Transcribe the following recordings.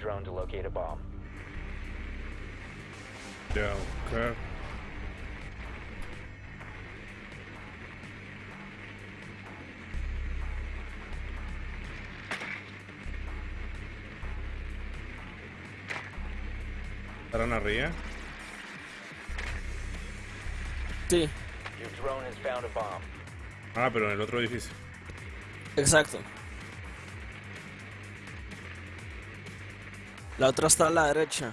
drone to locate a bomb. Ya, buscar. ¿Estarán arriba? Sí, Your drone has found a bomb. Ah, pero en el otro edificio. exacto. La otra está a la derecha.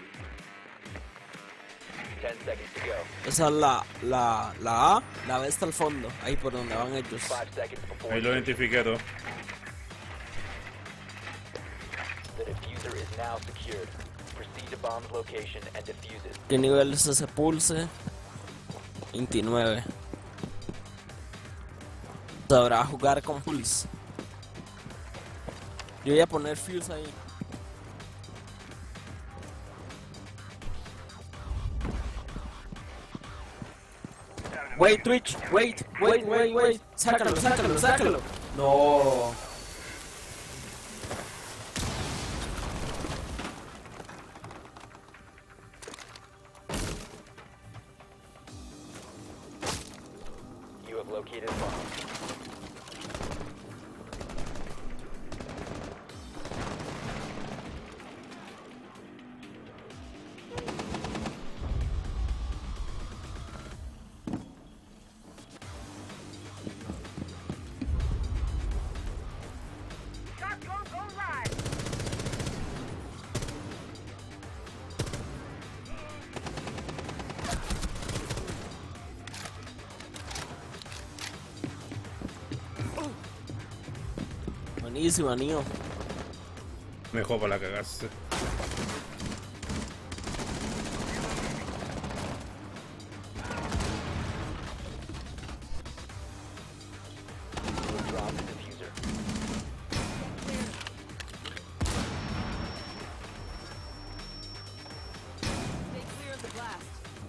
10 seconds to go. Esa es la A. La B está al fondo. Ahí por donde van ellos. 5 seconds before Ahí lo identifiqué todo. the diffuser is now secured. Proceed to bomb's location and defuse it. ¿Qué nivel es ese pulse? 29. Sabrá jugar con pulse. Yo voy a poner fuse ahí. Wait, Twitch, wait. Sácalo. No. You have located a bomb. Buenísimo, Nio. Mejor para la cagarse. You have dropped the diffuser. They cleared the blast.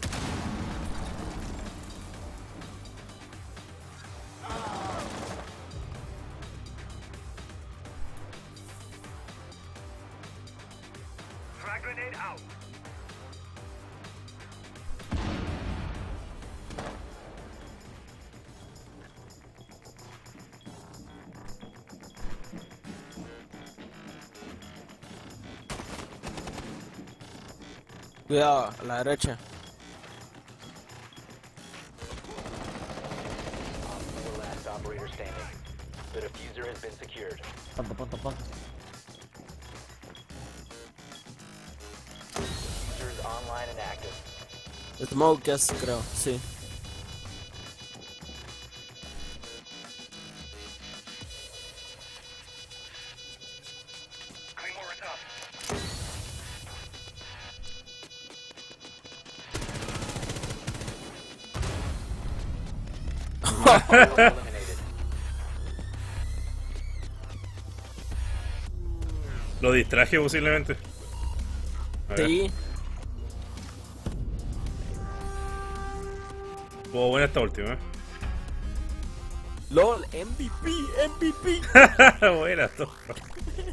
Frag grenade out. Cuidado, a la derecha. The last operator standing. The diffuser has been secured. Diffuser is online and active. Smoke gas, creo, sí. Claymore is up. Eliminated. Lo distraje posiblemente. A ver. Sí. Estuvo buena esta última. LOL, MVP. Buena, todo.